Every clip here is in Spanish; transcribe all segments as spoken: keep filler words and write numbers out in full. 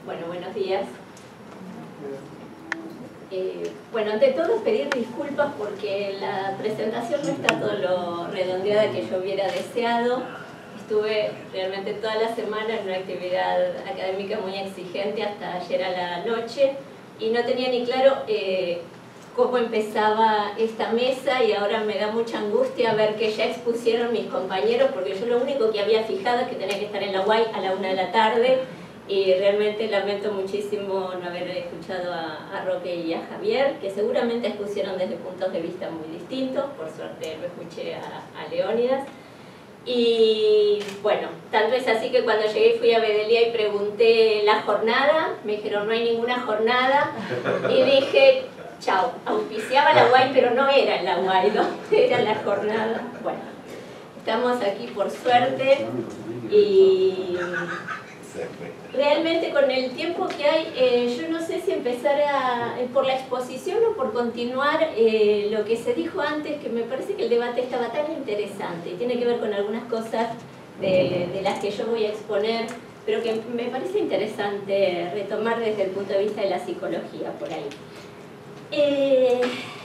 Bueno, buenos días. Eh, bueno, ante todo pedir disculpas porque la presentación no está todo lo redondeada que yo hubiera deseado. Estuve realmente toda la semana en una actividad académica muy exigente hasta ayer a la noche y no tenía ni claro eh, cómo empezaba esta mesa, y ahora me da mucha angustia ver que ya expusieron mis compañeros, porque yo lo único que había fijado es que tenía que estar en la U A I a la una de la tarde, y realmente lamento muchísimo no haber escuchado a, a Roque y a Javier, que seguramente expusieron desde puntos de vista muy distintos. Por suerte lo escuché a, a Leónidas. Y bueno, tanto es así que cuando llegué fui a Bedelía y pregunté la jornada, me dijeron no hay ninguna jornada, y dije chao, auspiciaba la U A I, pero no era la U A I, ¿no? Era la jornada. Bueno, estamos aquí por suerte y realmente con el tiempo que hay, eh, yo no sé si empezar a, eh, por la exposición o por continuar eh, lo que se dijo antes, que me parece que el debate estaba tan interesante y tiene que ver con algunas cosas de, de las que yo voy a exponer, pero que me parece interesante retomar desde el punto de vista de la psicología por ahí. Eh,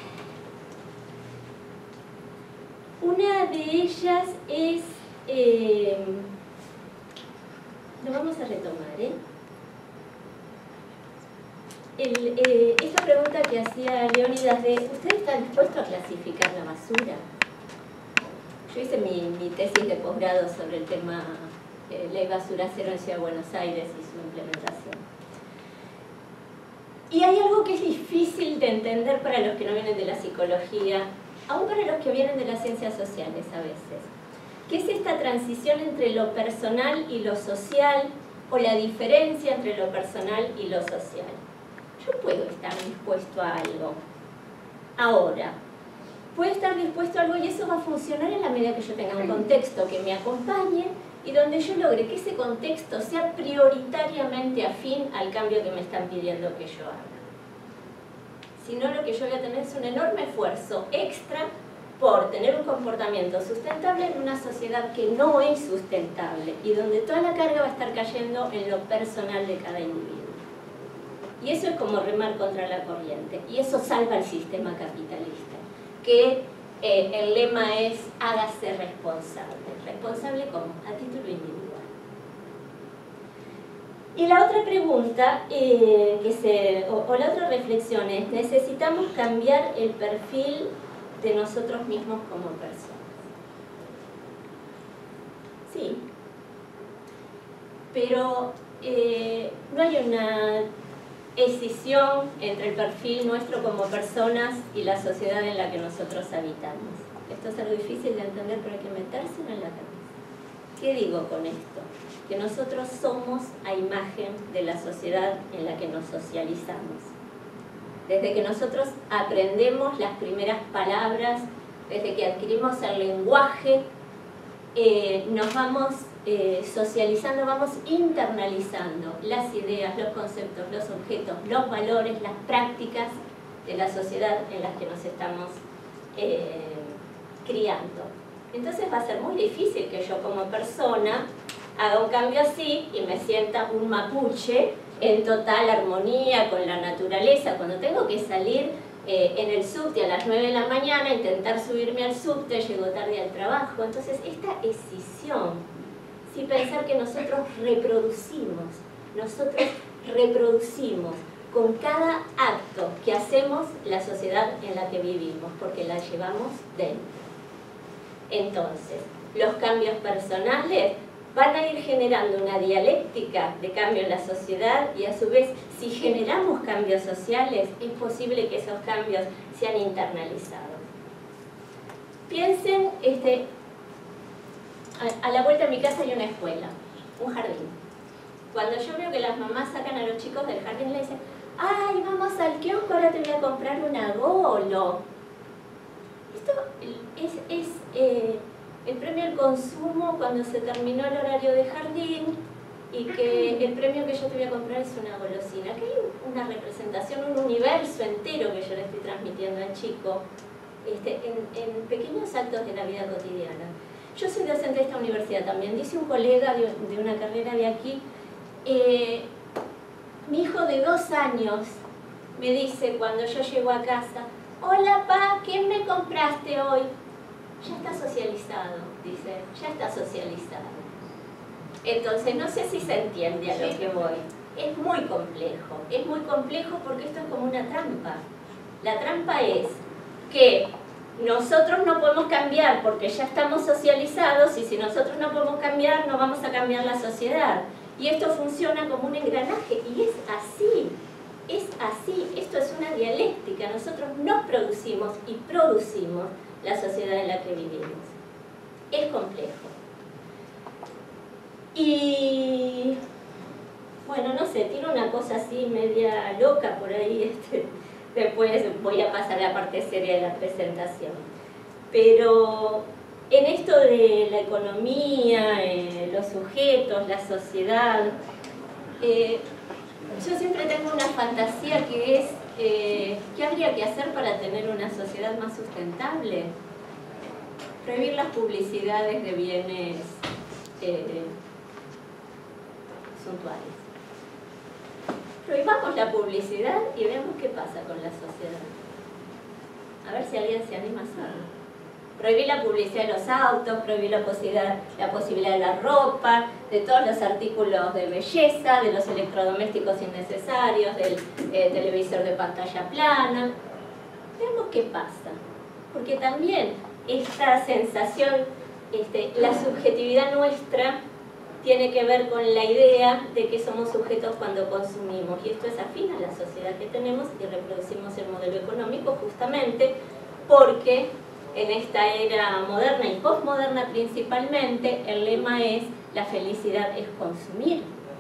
una de ellas es... Eh, Lo vamos a retomar, ¿eh? El, eh, esta pregunta que hacía Leónidas de ¿ustedes están dispuestos a clasificar la basura? Yo hice mi, mi tesis de posgrado sobre el tema eh, Ley Basura Cero en Ciudad de Buenos Aires y su implementación. Y hay algo que es difícil de entender para los que no vienen de la psicología, aún para los que vienen de las ciencias sociales a veces, que es esta transición entre lo personal y lo social, o la diferencia entre lo personal y lo social. Yo puedo estar dispuesto a algo. Ahora, puedo estar dispuesto a algo y eso va a funcionar en la medida que yo tenga un contexto que me acompañe y donde yo logre que ese contexto sea prioritariamente afín al cambio que me están pidiendo que yo haga. Si no, lo que yo voy a tener es un enorme esfuerzo extra por tener un comportamiento sustentable en una sociedad que no es sustentable y donde toda la carga va a estar cayendo en lo personal de cada individuo. Y eso es como remar contra la corriente, y eso salva el sistema capitalista, que eh, el lema es hágase responsable. ¿Responsable cómo? A título individual. Y la otra pregunta, eh, que se, o, o la otra reflexión es, necesitamos cambiar el perfil de nosotros mismos como personas. Sí, pero eh, no hay una escisión entre el perfil nuestro como personas y la sociedad en la que nosotros habitamos. Esto es algo difícil de entender, pero hay que metérselo en la cabeza. ¿Qué digo con esto? Que nosotros somos a imagen de la sociedad en la que nos socializamos. Desde que nosotros aprendemos las primeras palabras, desde que adquirimos el lenguaje, eh, nos vamos eh, socializando, vamos internalizando las ideas, los conceptos, los objetos, los valores, las prácticas de la sociedad en las que nos estamos eh, criando. Entonces va a ser muy difícil que yo como persona haga un cambio así y me sienta un mapuche en total armonía con la naturaleza, cuando tengo que salir eh, en el subte a las nueve de la mañana, intentar subirme al subte, llego tarde al trabajo. Entonces esta escisión, si pensar que nosotros reproducimos, nosotros reproducimos con cada acto que hacemos la sociedad en la que vivimos, porque la llevamos dentro. Entonces, los cambios personales van a ir generando una dialéctica de cambio en la sociedad, y a su vez, si generamos cambios sociales, es posible que esos cambios sean internalizados. Piensen, este, a, a la vuelta de mi casa hay una escuela, un jardín. Cuando yo veo que las mamás sacan a los chicos del jardín, le dicen, ¡ay, vamos al kiosco, ahora te voy a comprar una golo! Esto es... es eh, el premio al consumo cuando se terminó el horario de jardín, y que el premio que yo te voy a comprar es una golosina. Que hay una representación, un universo entero que yo le estoy transmitiendo al chico este, en, en pequeños actos de la vida cotidiana. Yo soy docente de esta universidad también. Dice un colega de, de una carrera de aquí, eh, Mi hijo de dos años me dice cuando yo llego a casa, hola pa, ¿qué me compraste hoy? Ya está socializado, dice, ya está socializado. Entonces, no sé si se entiende a lo que voy. Es muy complejo, es muy complejo porque esto es como una trampa. La trampa es que nosotros no podemos cambiar porque ya estamos socializados, y si nosotros no podemos cambiar, no vamos a cambiar la sociedad. Y esto funciona como un engranaje, y es así, es así. Esto es una dialéctica. Nosotros nos producimos y producimos la sociedad en la que vivimos. Es complejo. Y bueno, no sé, tiene una cosa así media loca por ahí, este, después voy a pasar a la parte seria de la presentación. Pero en esto de la economía, eh, los sujetos, la sociedad, eh, yo siempre tengo una fantasía que es, eh, ¿qué habría que hacer para tener una sociedad más sustentable? Prohibir las publicidades de bienes eh, suntuarios. Prohibamos la publicidad y veamos qué pasa con la sociedad. A ver si alguien se anima a hacerlo. Prohibir la publicidad de los autos, prohibir la posibilidad, la posibilidad de la ropa, de todos los artículos de belleza, de los electrodomésticos innecesarios, del eh, televisor de pantalla plana. Veamos qué pasa. Porque también esta sensación, este, la subjetividad nuestra, tiene que ver con la idea de que somos sujetos cuando consumimos, y esto es afín a la sociedad que tenemos y reproducimos el modelo económico justamente porque en esta era moderna y postmoderna principalmente el lema es la felicidad es consumir.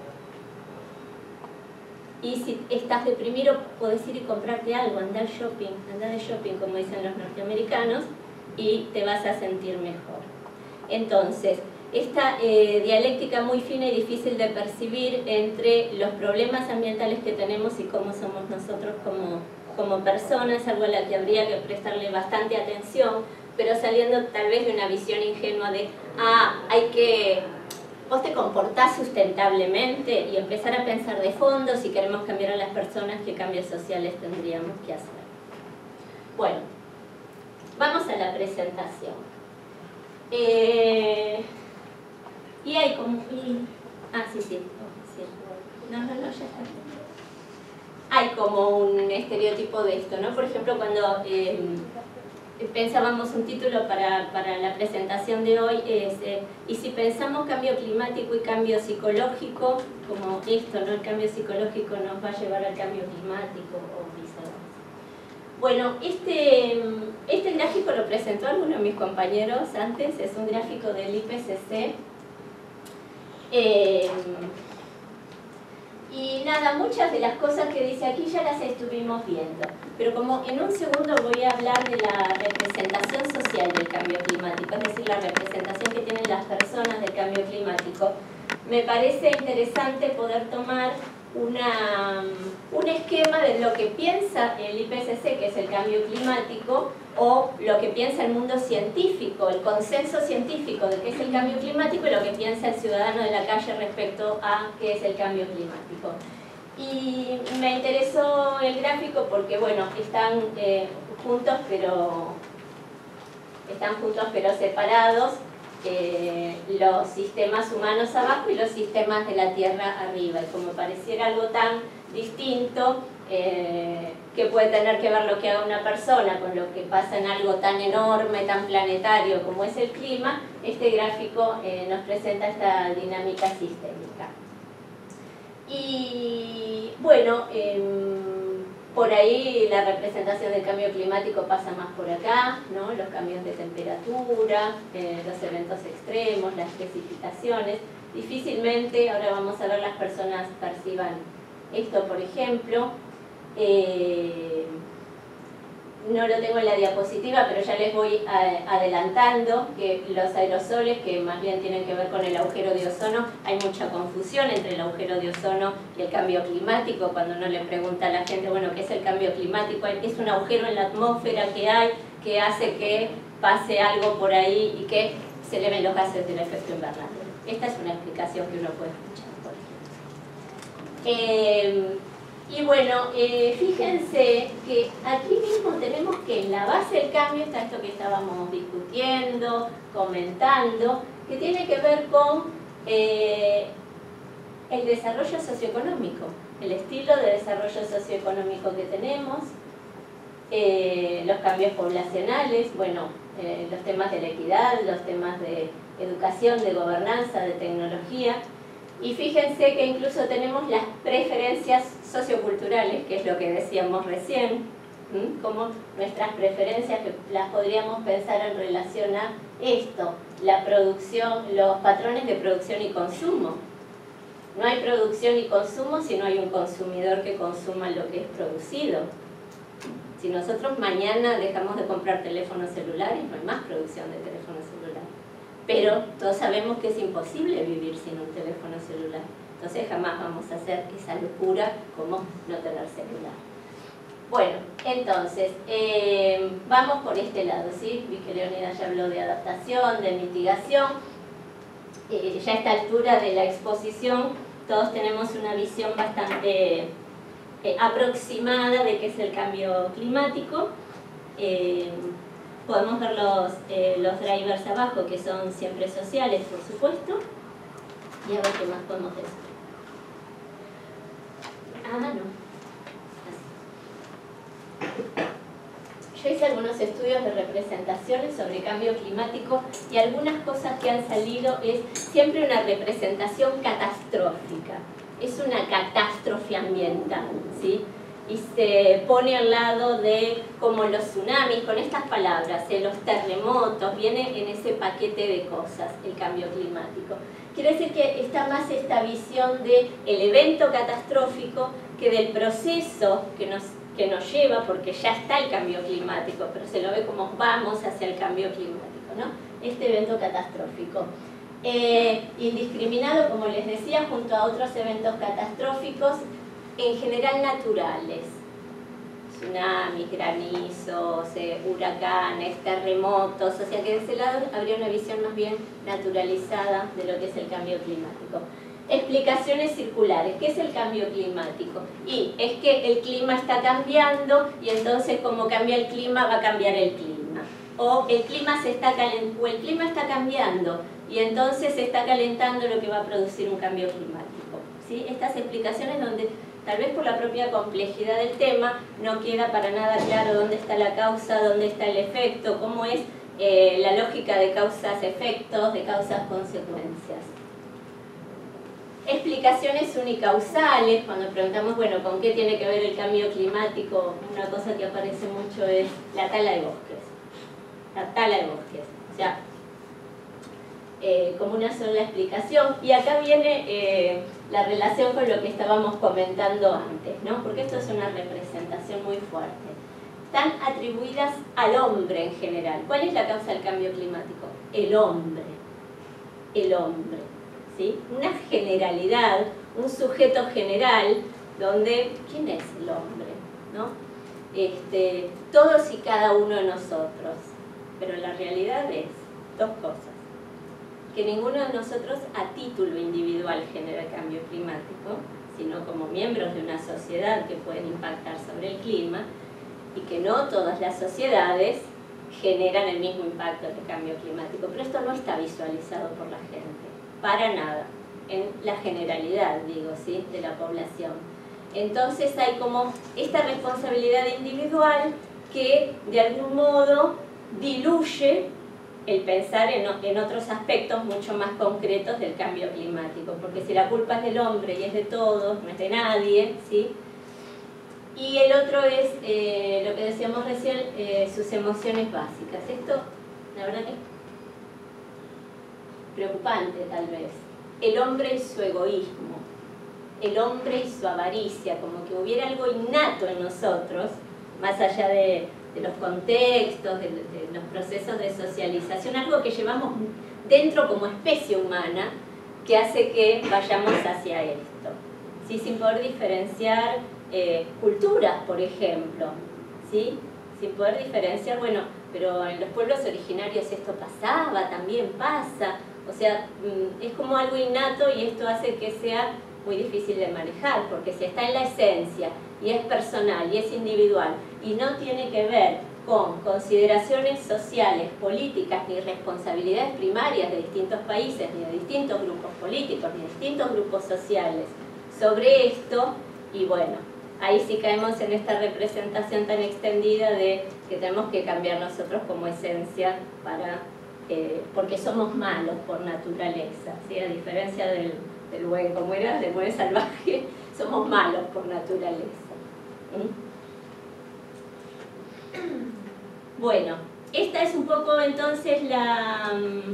Y si estás deprimido podés ir y comprarte algo, andar shopping, andar de shopping como dicen los norteamericanos, y te vas a sentir mejor. Entonces, esta eh, dialéctica muy fina y difícil de percibir entre los problemas ambientales que tenemos y cómo somos nosotros como, como personas, es algo a la que habría que prestarle bastante atención, pero saliendo tal vez de una visión ingenua de, ah, hay que, vos te comportás sustentablemente, y empezar a pensar de fondo si queremos cambiar a las personas, qué cambios sociales tendríamos que hacer. Bueno, vamos a la presentación. Eh, Y hay como... Y, ah, sí, sí, sí. No, no, no, ya está. Hay como un estereotipo de esto, ¿no? Por ejemplo, cuando eh, pensábamos un título para, para la presentación de hoy, es eh, y si pensamos cambio climático y cambio psicológico, como esto, ¿no? El cambio psicológico nos va a llevar al cambio climático o viceversa. Bueno, este, este gráfico lo presentó alguno de mis compañeros antes, es un gráfico del I P C C. Eh, y nada, muchas de las cosas que dice aquí ya las estuvimos viendo, pero como en un segundo voy a hablar de la representación social del cambio climático, es decir, la representación que tienen las personas del cambio climático, me parece interesante poder tomar una, un esquema de lo que piensa el I P C C, que es el cambio climático, o lo que piensa el mundo científico, el consenso científico de qué es el cambio climático, y lo que piensa el ciudadano de la calle respecto a qué es el cambio climático. Y me interesó el gráfico porque, bueno, están eh, juntos pero están juntos pero separados, eh, los sistemas humanos abajo y los sistemas de la Tierra arriba, y como pareciera algo tan distinto, eh, que puede tener que ver lo que haga una persona con lo que pasa en algo tan enorme, tan planetario como es el clima, este gráfico eh, nos presenta esta dinámica sistémica. Y bueno, eh, por ahí la representación del cambio climático pasa más por acá, ¿no? Los cambios de temperatura, eh, los eventos extremos, las precipitaciones. Difícilmente, ahora vamos a ver, las personas perciban esto, por ejemplo. Eh, no lo tengo en la diapositiva, pero ya les voy a, adelantando que los aerosoles, que más bien tienen que ver con el agujero de ozono, hay mucha confusión entre el agujero de ozono y el cambio climático. Cuando uno le pregunta a la gente, bueno, ¿qué es el cambio climático? Es un agujero en la atmósfera que hay, que hace que pase algo por ahí y que se eleven los gases del efecto invernadero. Esta es una explicación que uno puede escuchar, por ejemplo. Eh, y bueno, eh, fíjense que aquí mismo tenemos que en la base del cambio está esto que estábamos discutiendo, comentando, que tiene que ver con eh, el desarrollo socioeconómico, el estilo de desarrollo socioeconómico que tenemos, eh, los cambios poblacionales, bueno, eh, los temas de la equidad, los temas de educación, de gobernanza, de tecnología. Y fíjense que incluso tenemos las preferencias socioculturales, que es lo que decíamos recién, ¿m? Como nuestras preferencias que las podríamos pensar en relación a esto, la producción, los patrones de producción y consumo. No hay producción y consumo si no hay un consumidor que consuma lo que es producido. Si nosotros mañana dejamos de comprar teléfonos celulares, no hay más producción de teléfonos celulares. Pero todos sabemos que es imposible vivir sin un teléfono celular. Entonces jamás vamos a hacer esa locura como no tener celular. Bueno, entonces, eh, vamos por este lado, ¿sí? Vi que Leonidas ya habló de adaptación, de mitigación. Eh, ya a esta altura de la exposición, todos tenemos una visión bastante eh, aproximada de qué es el cambio climático. Eh, Podemos ver los, eh, los drivers abajo, que son siempre sociales, por supuesto. Y a ver qué más podemos decir. Ah, no. Así. Yo hice algunos estudios de representaciones sobre cambio climático y algunas cosas que han salido es siempre una representación catastrófica. Es una catástrofe ambiental, ¿sí? Y se pone al lado de como los tsunamis, con estas palabras, eh, los terremotos, viene en ese paquete de cosas el cambio climático. Quiere decir que está más esta visión del evento catastrófico que del proceso que nos, que nos lleva, porque ya está el cambio climático, pero se lo ve como vamos hacia el cambio climático, ¿no? Este evento catastrófico. Eh, indiscriminado, como les decía, junto a otros eventos catastróficos, en general naturales, tsunamis, granizos, eh, huracanes, terremotos, o sea que de ese lado habría una visión más bien naturalizada de lo que es el cambio climático. Explicaciones circulares. ¿Qué es el cambio climático? Y es que el clima está cambiando y entonces como cambia el clima va a cambiar el clima. O el clima, se está calent- o el clima está cambiando y entonces se está calentando, lo que va a producir un cambio climático. ¿Sí? Estas explicaciones donde tal vez por la propia complejidad del tema no queda para nada claro dónde está la causa, dónde está el efecto, cómo es eh, la lógica de causas-efectos, de causas-consecuencias. Explicaciones unicausales, cuando preguntamos, bueno, ¿con qué tiene que ver el cambio climático? Una cosa que aparece mucho es la tala de bosques. La tala de bosques. O sea, eh, como una sola explicación. Y acá viene eh, la relación con lo que estábamos comentando antes, ¿no? Porque esto es una representación muy fuerte. Están atribuidas al hombre en general. ¿Cuál es la causa del cambio climático? El hombre. El hombre. ¿Sí? Una generalidad, un sujeto general, donde, ¿quién es el hombre? ¿No? Este, todos y cada uno de nosotros. Pero la realidad es dos cosas. Que ninguno de nosotros a título individual genera el cambio climático, sino como miembros de una sociedad que pueden impactar sobre el clima, y que no todas las sociedades generan el mismo impacto del cambio climático. Pero esto no está visualizado por la gente, para nada, en la generalidad, digo, ¿sí?, de la población. Entonces hay como esta responsabilidad individual que de algún modo diluye el pensar en, en otros aspectos mucho más concretos del cambio climático, porque si la culpa es del hombre y es de todos, no es de nadie, ¿sí? Y el otro es, eh, lo que decíamos recién, eh, sus emociones básicas. Esto, la verdad que es preocupante tal vez. El hombre y su egoísmo, el hombre y su avaricia, como que hubiera algo innato en nosotros, más allá de, de los contextos, de, de los procesos de socialización, algo que llevamos dentro como especie humana, que hace que vayamos hacia esto, ¿sí? Sin poder diferenciar eh, culturas, por ejemplo, ¿sí? Sin poder diferenciar, bueno, pero en los pueblos originarios esto pasaba, también pasa, o sea, es como algo innato y esto hace que sea muy difícil de manejar, porque si está en la esencia y es personal y es individual y no tiene que ver con consideraciones sociales, políticas ni responsabilidades primarias de distintos países, ni de distintos grupos políticos, ni de distintos grupos sociales sobre esto, y bueno, ahí sí caemos en esta representación tan extendida de que tenemos que cambiar nosotros como esencia para, eh, porque somos malos por naturaleza, ¿sí? A diferencia del, del buen, como era, del buen salvaje, somos malos por naturaleza. ¿Mm? Bueno, esta es un poco entonces la,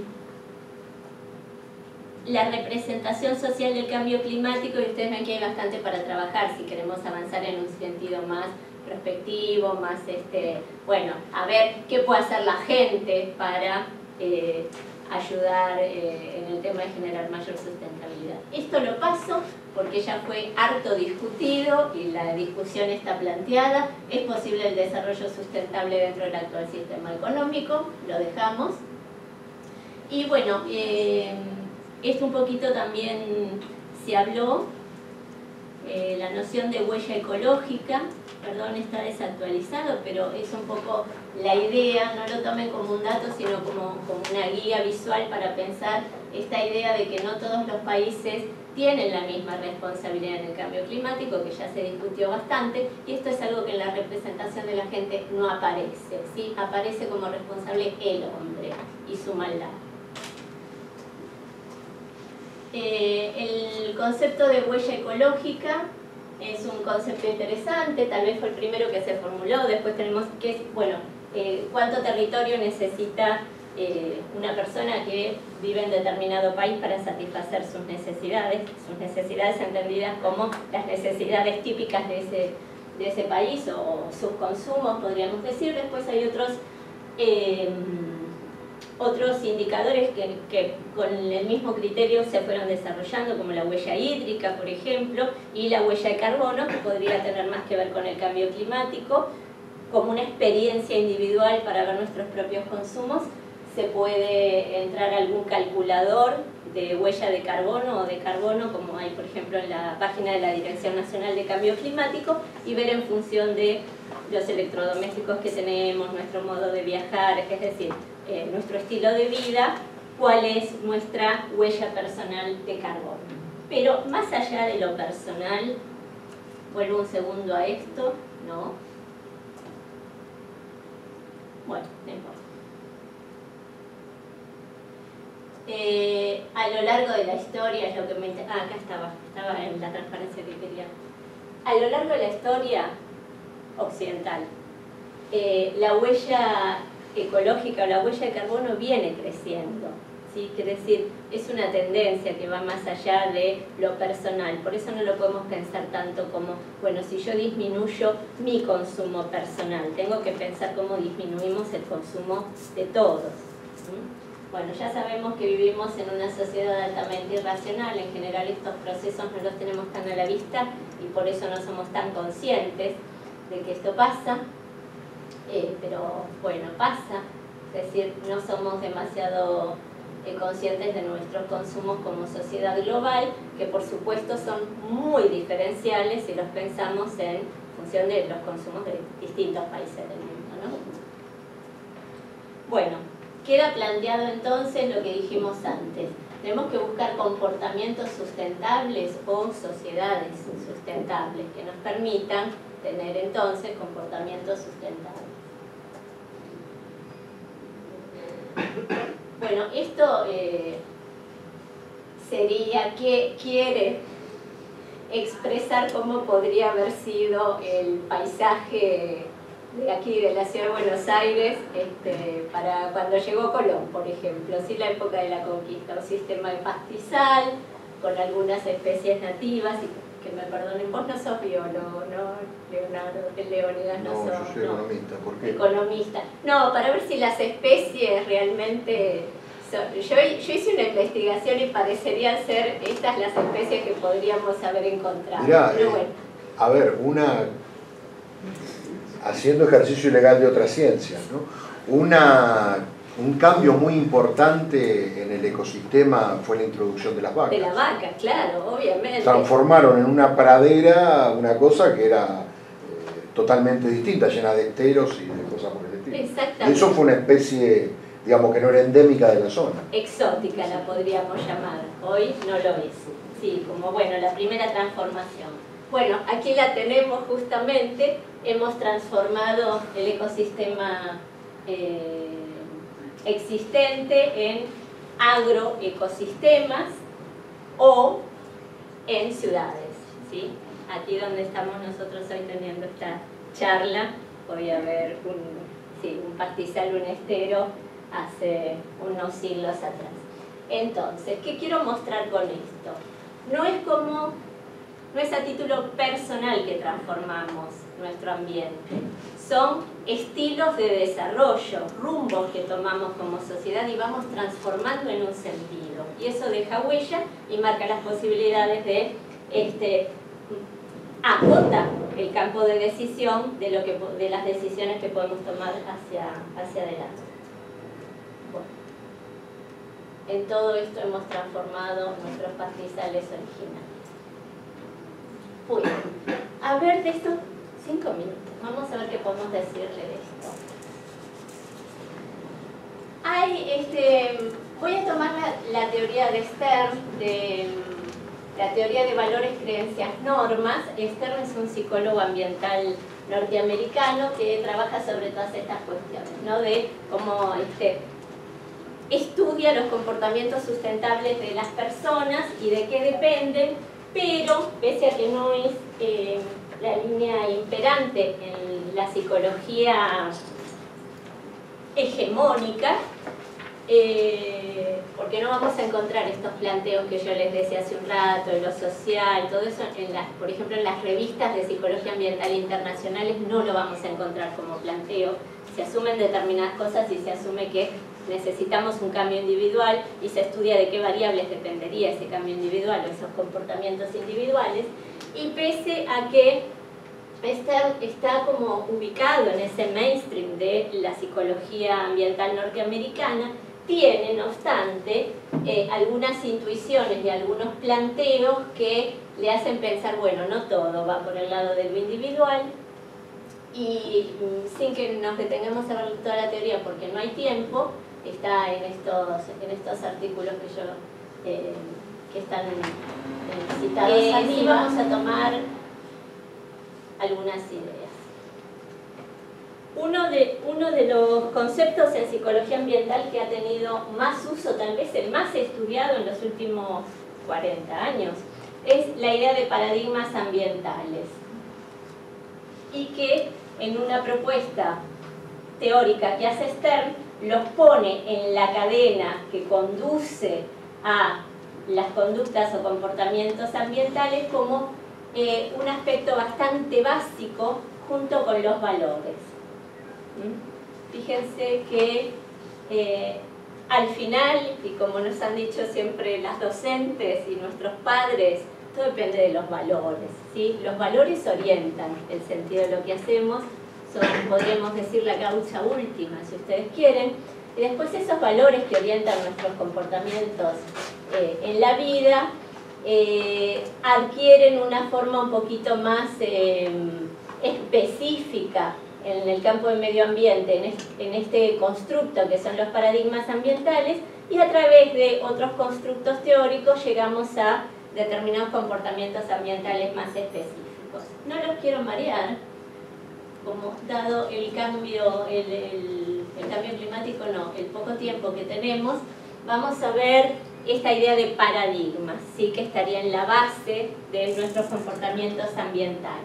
la representación social del cambio climático, y ustedes ven que hay bastante para trabajar si queremos avanzar en un sentido más prospectivo, más, este, bueno, a ver qué puede hacer la gente para eh, ayudar eh, en el tema de generar mayor sustentabilidad. Esto lo paso porque ya fue harto discutido y la discusión está planteada. ¿Es posible el desarrollo sustentable dentro del actual sistema económico? Lo dejamos. Y bueno, eh, esto un poquito también se habló, eh, la noción de huella ecológica, perdón, está desactualizado, pero es un poco la idea, no lo tomen como un dato, sino como, como una guía visual para pensar esta idea de que no todos los países tienen la misma responsabilidad en el cambio climático, que ya se discutió bastante, y esto es algo que en la representación de la gente no aparece, ¿sí? Aparece como responsable el hombre y su maldad. Eh, el concepto de huella ecológica es un concepto interesante, tal vez fue el primero que se formuló. Después tenemos que, bueno, eh, cuánto territorio necesita eh, una persona que vive en determinado país para satisfacer sus necesidades, sus necesidades entendidas como las necesidades típicas de ese, de ese país, o sus consumos, podríamos decir. Después hay otros eh, otros indicadores que, que con el mismo criterio se fueron desarrollando, como la huella hídrica, por ejemplo, y la huella de carbono, que podría tener más que ver con el cambio climático. Como una experiencia individual para ver nuestros propios consumos, se puede entrar a algún calculador de huella de carbono o de carbono, como hay, por ejemplo, en la página de la Dirección Nacional de Cambio Climático, y ver en función de los electrodomésticos que tenemos, nuestro modo de viajar, es decir, eh, nuestro estilo de vida, cuál es nuestra huella personal de carbono. Pero más allá de lo personal, vuelvo un segundo a esto, ¿no? Bueno, no importa. Eh, a lo largo de la historia, es lo que me... Ah, acá estaba, estaba en la transparencia que quería. A lo largo de la historia occidental, eh, la huella ecológica o la huella de carbono viene creciendo, ¿sí? Quiere decir, es una tendencia que va más allá de lo personal. Por eso no lo podemos pensar tanto como, bueno, si yo disminuyo mi consumo personal, tengo que pensar cómo disminuimos el consumo de todos. ¿Sí? Bueno, ya sabemos que vivimos en una sociedad altamente irracional. En general estos procesos no los tenemos tan a la vista y por eso no somos tan conscientes de que esto pasa. Eh, pero bueno, pasa. Es decir, no somos demasiado eh, conscientes de nuestros consumos como sociedad global, que por supuesto son muy diferenciales si los pensamos en función de los consumos de distintos países del mundo, ¿no? Bueno, queda planteado entonces lo que dijimos antes. Tenemos que buscar comportamientos sustentables o sociedades sustentables que nos permitan tener entonces comportamientos sustentables. Bueno, esto eh, sería que quiere expresar cómo podría haber sido el paisaje de aquí, de la ciudad de Buenos Aires, este, para cuando llegó Colón, por ejemplo, ¿sí? La época de la conquista, un sistema de pastizal, con algunas especies nativas, y que me perdonen, vos no sos biólogo, ¿no, Leonardo? Leónidas no, no sos, yo soy no. economista, ¿por qué? Economista. No, para ver si las especies realmente... Son, yo, yo hice una investigación y parecerían ser estas las especies que podríamos haber encontrado. Mirá, pero eh, bueno. A ver, una... haciendo ejercicio ilegal de otras ciencias, ¿no? Una Un cambio muy importante en el ecosistema fue la introducción de las vacas. De la vaca, claro, obviamente. Transformaron en una pradera una cosa que era eh, totalmente distinta, llena de esteros y de cosas por el estilo. Exactamente. Y eso fue una especie, digamos, que no era endémica de la zona. Exótica la podríamos llamar. Hoy no lo es. Sí, como bueno, la primera transformación. Bueno, aquí la tenemos justamente. Hemos transformado el ecosistema eh, existente en agroecosistemas o en ciudades, ¿sí? Aquí donde estamos nosotros hoy teniendo esta charla, podía haber un, sí, un pastizal, un estero hace unos siglos atrás. Entonces, ¿qué quiero mostrar con esto? No es como, no es a título personal que transformamos nuestro ambiente, son estilos de desarrollo, rumbos que tomamos como sociedad y vamos transformando en un sentido. Y eso deja huella y marca las posibilidades de, este, acota el campo de decisión de, lo que, de las decisiones que podemos tomar hacia, hacia adelante. Bueno, en todo esto hemos transformado nuestros pastizales originales. Bueno, a ver de esto, cinco minutos. Vamos a ver qué podemos decirle de esto. Hay, este, voy a tomar la, la teoría de Stern, de la teoría de valores, creencias, normas. Stern es un psicólogo ambiental norteamericano que trabaja sobre todas estas cuestiones, ¿no? De cómo este, estudia los comportamientos sustentables de las personas y de qué dependen, pero pese a que no es eh, la línea imperante en la psicología hegemónica, eh, porque no vamos a encontrar estos planteos que yo les decía hace un rato, de lo social, todo eso, en las, por ejemplo, en las revistas de psicología ambiental internacionales no lo vamos a encontrar como planteo. Se asumen determinadas cosas y se asume que necesitamos un cambio individual y se estudia de qué variables dependería ese cambio individual o esos comportamientos individuales. Y pese a que está, está como ubicado en ese mainstream de la psicología ambiental norteamericana, tiene, no obstante, eh, algunas intuiciones y algunos planteos que le hacen pensar, bueno, no todo va por el lado de lo individual, y sin que nos detengamos a ver toda la teoría porque no hay tiempo, está en estos, en estos artículos que yo eh, que están eh, citados eh, aquí. Sí, vamos a tomar algunas ideas. Uno de, uno de los conceptos en psicología ambiental que ha tenido más uso, tal vez el más estudiado en los últimos cuarenta años, es la idea de paradigmas ambientales, y que en una propuesta teórica que hace Stern los pone en la cadena que conduce a las conductas o comportamientos ambientales como eh, un aspecto bastante básico junto con los valores. ¿Mm? Fíjense que eh, al final, y como nos han dicho siempre las docentes y nuestros padres, todo depende de los valores, ¿sí? Los valores orientan el sentido de lo que hacemos, son, podríamos decir, la causa última, si ustedes quieren, y después esos valores que orientan nuestros comportamientos eh, en la vida eh, adquieren una forma un poquito más eh, específica en el campo del medio ambiente, en este, en este constructo que son los paradigmas ambientales, y a través de otros constructos teóricos llegamos a determinados comportamientos ambientales más específicos. No los quiero marear, como dado el cambio, el, el, el cambio climático, no, el poco tiempo que tenemos, vamos a ver esta idea de paradigmas, ¿sí? Que estaría en la base de nuestros comportamientos ambientales.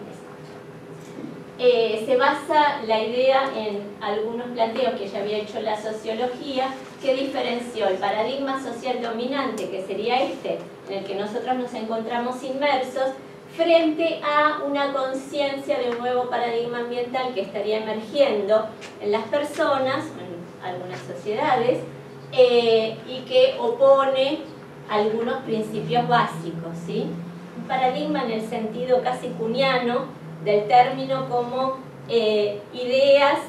Eh, se basa la idea en algunos planteos que ya había hecho la sociología, que diferenció el paradigma social dominante, que sería este, en el que nosotros nos encontramos inmersos, frente a una conciencia de un nuevo paradigma ambiental que estaría emergiendo en las personas, en algunas sociedades, eh, y que opone algunos principios básicos, ¿sí? Un paradigma en el sentido casi kuhniano del término, como eh, ideas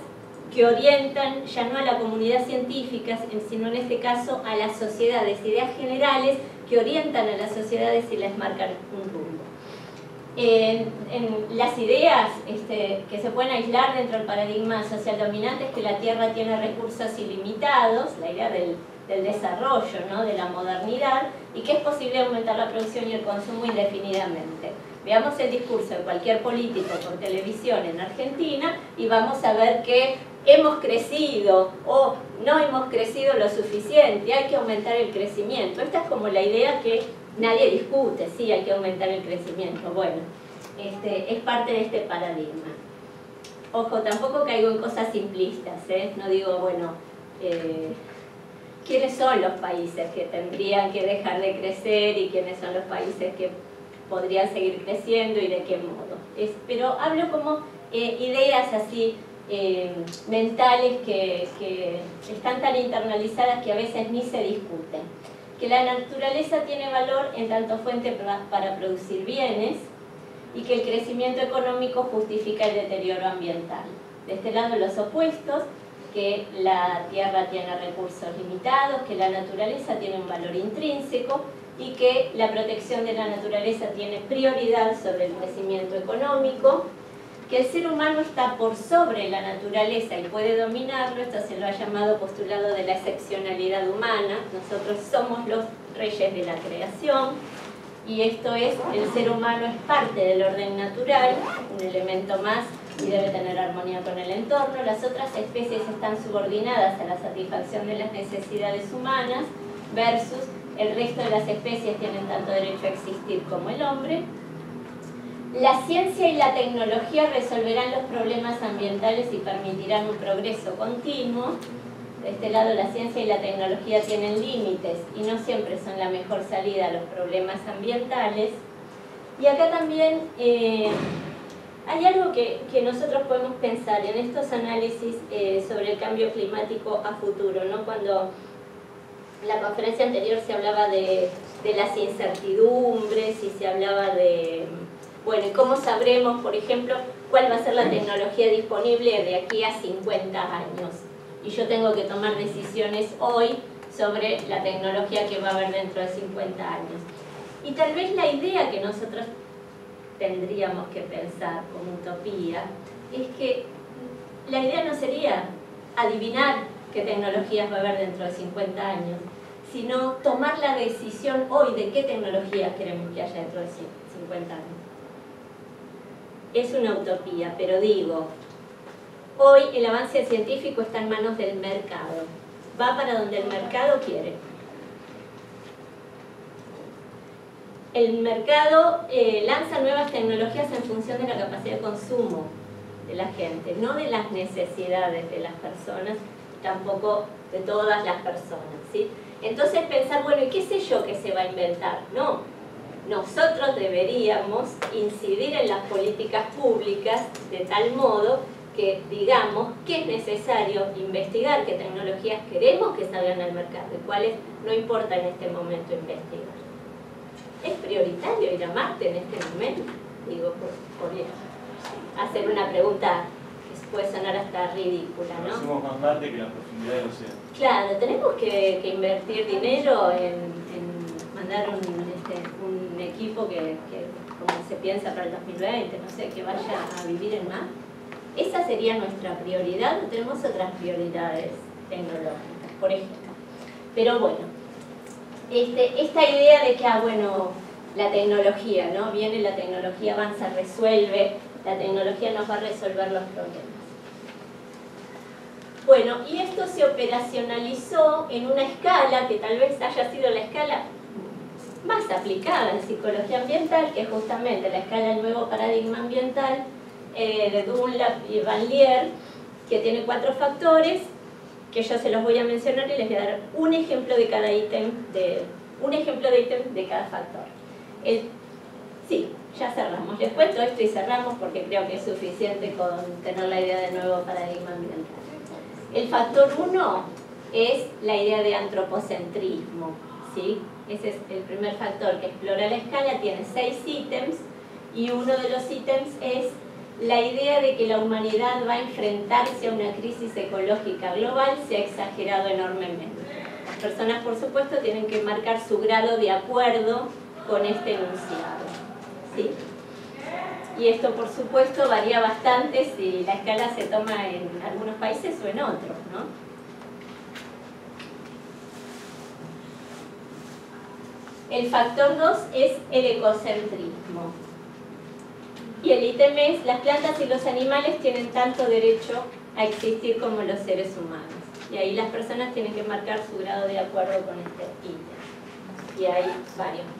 que orientan ya no a la comunidad científica, sino en este caso a las sociedades, ideas generales que orientan a las sociedades y les marcan un rumbo. En, en las ideas este, que se pueden aislar dentro del paradigma social dominante es que la Tierra tiene recursos ilimitados, la idea del, del desarrollo, ¿no?, de la modernidad, y que es posible aumentar la producción y el consumo indefinidamente. Veamos el discurso de cualquier político por televisión en Argentina y vamos a ver que hemos crecido o no hemos crecido lo suficiente, hay que aumentar el crecimiento. Esta es como la idea que nadie discute, sí, hay que aumentar el crecimiento. Bueno, este, es parte de este paradigma. Ojo, tampoco caigo en cosas simplistas, ¿eh? No digo, bueno, eh, ¿quiénes son los países que tendrían que dejar de crecer y quiénes son los países que podrían seguir creciendo y de qué modo? Es, pero hablo como eh, ideas así eh, mentales que, que están tan internalizadas que a veces ni se discuten. Que la naturaleza tiene valor en tanto fuente para producir bienes y que el crecimiento económico justifica el deterioro ambiental. De este lado los opuestos, que la tierra tiene recursos limitados, que la naturaleza tiene un valor intrínseco y que la protección de la naturaleza tiene prioridad sobre el crecimiento económico, que el ser humano está por sobre la naturaleza y puede dominarlo. Esto se lo ha llamado postulado de la excepcionalidad humana. Nosotros somos los reyes de la creación y esto es, el ser humano es parte del orden natural, un elemento más y debe tener armonía con el entorno. Las otras especies están subordinadas a la satisfacción de las necesidades humanas versus el resto de las especies tienen tanto derecho a existir como el hombre. La ciencia y la tecnología resolverán los problemas ambientales y permitirán un progreso continuo. De este lado, la ciencia y la tecnología tienen límites y no siempre son la mejor salida a los problemas ambientales. Y acá también eh, hay algo que, que nosotros podemos pensar en estos análisis eh, sobre el cambio climático a futuro, ¿no? Cuando en la conferencia anterior se hablaba de, de las incertidumbres y se hablaba de... Bueno, ¿y cómo sabremos, por ejemplo, cuál va a ser la tecnología disponible de aquí a cincuenta años? Y yo tengo que tomar decisiones hoy sobre la tecnología que va a haber dentro de cincuenta años. Y tal vez la idea que nosotros tendríamos que pensar como utopía es que la idea no sería adivinar qué tecnologías va a haber dentro de cincuenta años, sino tomar la decisión hoy de qué tecnologías queremos que haya dentro de cincuenta años. Es una utopía, pero digo, hoy el avance científico está en manos del mercado. Va para donde el mercado quiere. El mercado eh, lanza nuevas tecnologías en función de la capacidad de consumo de la gente, no de las necesidades de las personas, tampoco de todas las personas, ¿sí? Entonces pensar, bueno, ¿y qué sé yo que se va a inventar? No. Nosotros deberíamos incidir en las políticas públicas de tal modo que digamos que es necesario investigar qué tecnologías queremos que salgan al mercado y cuáles no importa en este momento investigar. ¿Es prioritario ir a Marte en este momento? Digo, por, por hacer una pregunta que puede sonar hasta ridícula, ¿no? Hacemos más Marte que la profundidad del océano. Claro, tenemos que, que invertir dinero en, en mandar un, este, un equipo que, que, como se piensa para el dos mil veinte, no sé, que vaya a vivir en Marte. ¿Esa sería nuestra prioridad o tenemos otras prioridades tecnológicas, por ejemplo? Pero bueno, este, esta idea de que, ah, bueno, la tecnología, ¿no? Viene la tecnología, avanza, resuelve, la tecnología nos va a resolver los problemas. Bueno, y esto se operacionalizó en una escala que tal vez haya sido la escala más aplicada en psicología ambiental, que es justamente la escala del nuevo paradigma ambiental eh, de Dunlap y Van Lier, que tiene cuatro factores, que yo se los voy a mencionar y les voy a dar un ejemplo de cada ítem, de, un ejemplo de ítem de cada factor. El, sí, ya cerramos. Les cuento esto y cerramos porque creo que es suficiente con tener la idea del nuevo paradigma ambiental. El factor uno es la idea de antropocentrismo, ¿sí? Ese es el primer factor que explora la escala, tiene seis ítems y uno de los ítems es la idea de que la humanidad va a enfrentarse a una crisis ecológica global se ha exagerado enormemente. Las personas, por supuesto, tienen que marcar su grado de acuerdo con este enunciado, ¿sí? Y esto, por supuesto, varía bastante si la escala se toma en algunos países o en otros, ¿no? El factor dos es el ecocentrismo. Y el ítem es: las plantas y los animales tienen tanto derecho a existir como los seres humanos. Y ahí las personas tienen que marcar su grado de acuerdo con este ítem. Y hay varios más.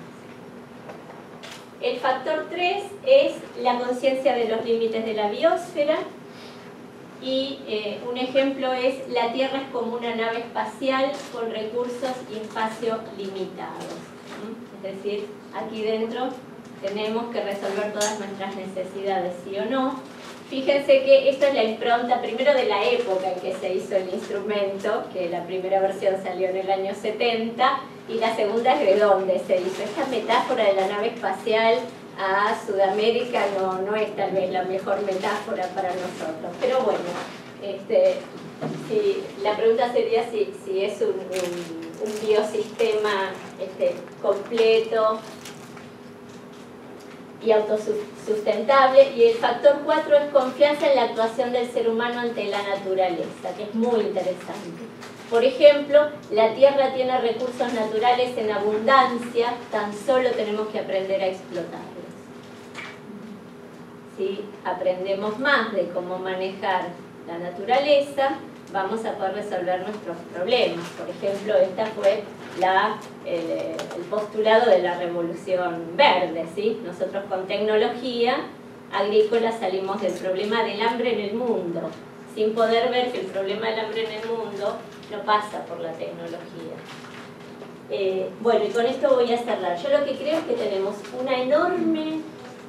El factor tres es la conciencia de los límites de la biosfera. Y eh, un ejemplo es: la Tierra es como una nave espacial con recursos y espacio limitados. ¿Mm? Es decir, aquí dentro tenemos que resolver todas nuestras necesidades, sí o no. Fíjense que esto es la impronta primero de la época en que se hizo el instrumento, que la primera versión salió en el año setenta, y la segunda es de dónde se hizo. Esta metáfora de la nave espacial a Sudamérica no, no es tal vez la mejor metáfora para nosotros, pero bueno, este, si, la pregunta sería si, si es un, un, un biosistema este, completo y autosustentable. Y el factor cuatro es confianza en la actuación del ser humano ante la naturaleza, que es muy interesante. Por ejemplo, la Tierra tiene recursos naturales en abundancia, tan solo tenemos que aprender a explotarlos. Si aprendemos más de cómo manejar la naturaleza, vamos a poder resolver nuestros problemas. Por ejemplo, esta fue la, el, el postulado de la revolución verde, ¿sí? Nosotros con tecnología agrícola salimos del problema del hambre en el mundo, sin poder ver que el problema del hambre en el mundo no pasa por la tecnología. Eh, bueno, y con esto voy a cerrar. Yo lo que creo es que tenemos una enorme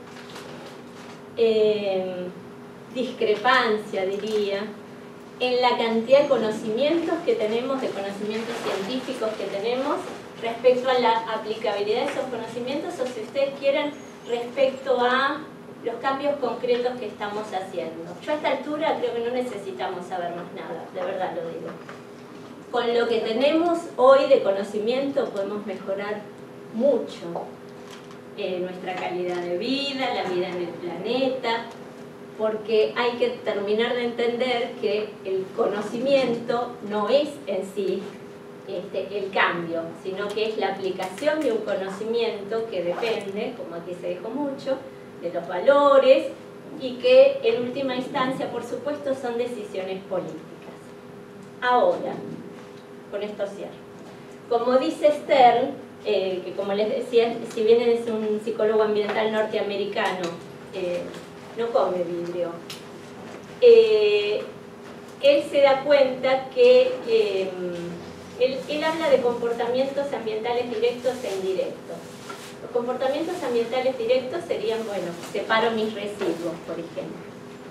eh, discrepancia, diría, en la cantidad de conocimientos que tenemos, de conocimientos científicos que tenemos, respecto a la aplicabilidad de esos conocimientos, o si ustedes quieren, respecto a los cambios concretos que estamos haciendo. Yo a esta altura creo que no necesitamos saber más nada, de verdad lo digo. Con lo que tenemos hoy de conocimiento podemos mejorar mucho eh, nuestra calidad de vida, la vida en el planeta, porque hay que terminar de entender que el conocimiento no es en sí este, el cambio, sino que es la aplicación de un conocimiento que depende, como aquí se dijo mucho, de los valores, y que en última instancia, por supuesto, son decisiones políticas. Ahora, con esto cierro. Como dice Stern, eh, que como les decía, si bien es un psicólogo ambiental norteamericano, eh, no come vidrio, eh, él se da cuenta que eh, él, él habla de comportamientos ambientales directos e indirectos. Los comportamientos ambientales directos serían, bueno, separo mis residuos, por ejemplo.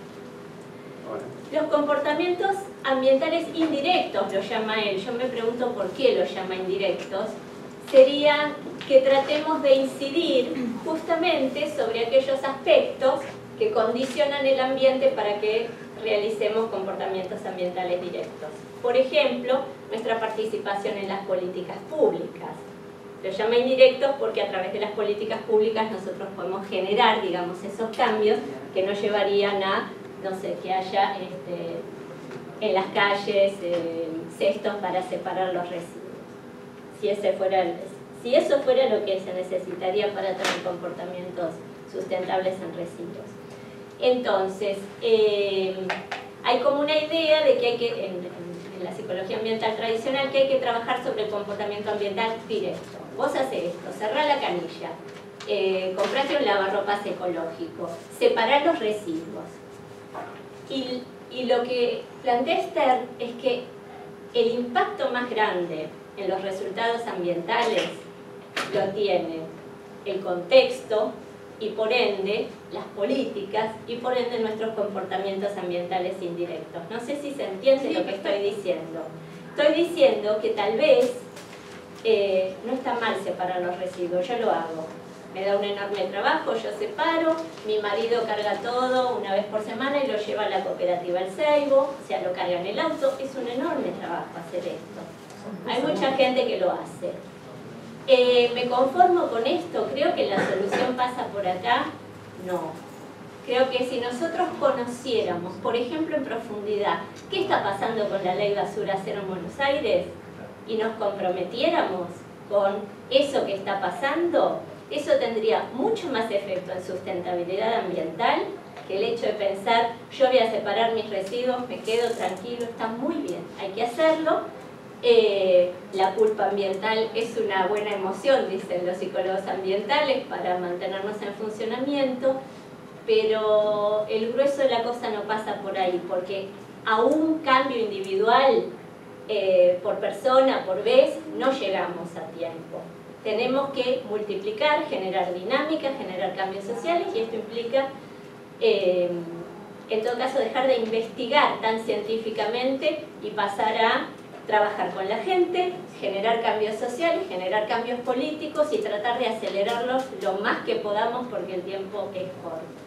Los comportamientos ambientales indirectos, lo llama él, yo me pregunto por qué lo llama indirectos, sería que tratemos de incidir justamente sobre aquellos aspectos que condicionan el ambiente para que realicemos comportamientos ambientales directos. Por ejemplo, nuestra participación en las políticas públicas. Lo llama indirectos porque a través de las políticas públicas nosotros podemos generar, digamos, esos cambios que nos llevarían a, no sé, que haya este, en las calles eh, cestos para separar los residuos. Si, ese fuera el, si eso fuera lo que se necesitaría para tener comportamientos sustentables en residuos. Entonces, eh, hay como una idea de que hay que, en, en la psicología ambiental tradicional, que hay que trabajar sobre el comportamiento ambiental directo. Vos haces esto, cerrá la canilla, eh, comprate un lavarropas ecológico, separá los residuos. Y, y lo que plantea Stern es que el impacto más grande en los resultados ambientales lo tiene el contexto y por ende las políticas y por ende nuestros comportamientos ambientales indirectos. No sé si se entiende lo que estoy diciendo. Estoy diciendo que tal vez eh, no está mal separar los residuos, yo lo hago, me da un enorme trabajo, yo separo, mi marido carga todo una vez por semana y lo lleva a la cooperativa El Ceibo, o sea, lo carga en el auto, es un enorme trabajo hacer esto. Hay mucha gente que lo hace. Eh, ¿Me conformo con esto? ¿Creo que la solución pasa por acá? No. Creo que si nosotros conociéramos, por ejemplo, en profundidad, qué está pasando con la ley basura cero en Buenos Aires, y nos comprometiéramos con eso que está pasando, eso tendría mucho más efecto en sustentabilidad ambiental que el hecho de pensar, yo voy a separar mis residuos, me quedo tranquilo, está muy bien, hay que hacerlo. Eh, la culpa ambiental es una buena emoción, dicen los psicólogos ambientales, para mantenernos en funcionamiento, pero el grueso de la cosa no pasa por ahí, porque a un cambio individual, eh, por persona, por vez, no llegamos a tiempo. Tenemos que multiplicar, generar dinámicas, generar cambios sociales, y esto implica, eh, en todo caso, dejar de investigar tan científicamente y pasar a trabajar con la gente, generar cambios sociales, generar cambios políticos y tratar de acelerarlos lo más que podamos porque el tiempo es corto.